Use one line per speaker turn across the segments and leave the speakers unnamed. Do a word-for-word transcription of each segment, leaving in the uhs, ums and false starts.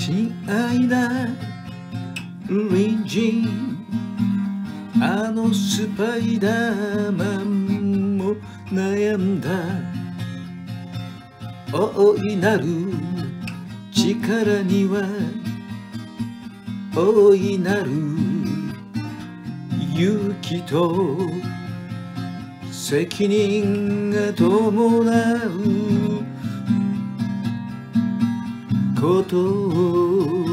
親愛な隣人、あのスパイダーマンも悩んだ。大いなる力には大いなる勇気と責任が伴うことを。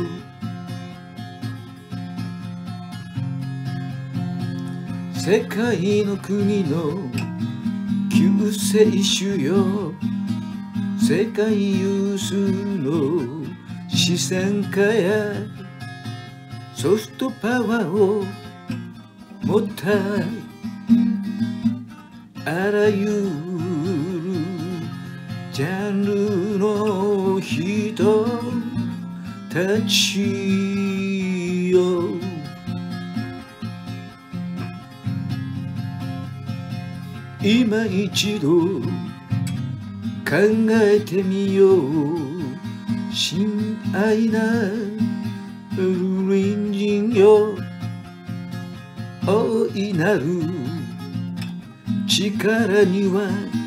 世界の国の救世主よ、世界有数の資産家やソフトパワーを持ったあらゆるジャンルの人たちよ。今一度考えてみよう。親愛な隣人よ、大いなる力には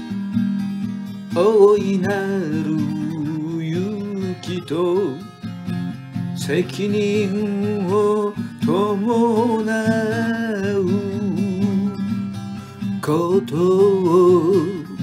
大いなる勇気と責任を伴うことを。